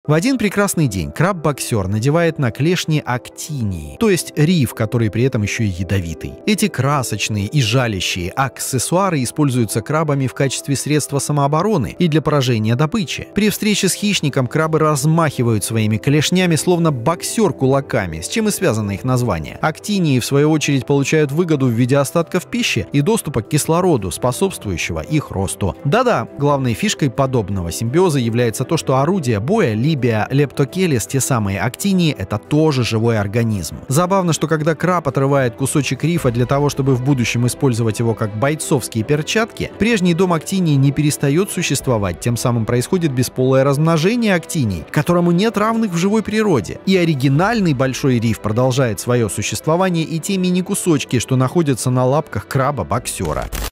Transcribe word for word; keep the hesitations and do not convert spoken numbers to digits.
В один прекрасный день краб-боксер надевает на клешни актинии, то есть риф, который при этом еще и ядовитый. Эти красочные и жалящие аксессуары используются крабами в качестве средства самообороны и для поражения добычи. При встрече с хищником крабы размахивают своими клешнями, словно боксер кулаками, с чем и связано их название. Актинии, в свою очередь, получают выгоду в виде остатков пищи и доступа к кислороду, способствующего их росту. Да-да, главной фишкой подобного симбиоза является то, что орудие боя Libia leptocheles, те самые актинии, это тоже живой организм. Забавно, что когда краб отрывает кусочек рифа для того, чтобы в будущем использовать его как бойцовские перчатки, прежний дом актиний не перестает существовать, тем самым происходит бесполое размножение актиний, которому нет равных в живой природе. И оригинальный большой риф продолжает свое существование и те мини-кусочки, что находятся на лапках краба-боксера.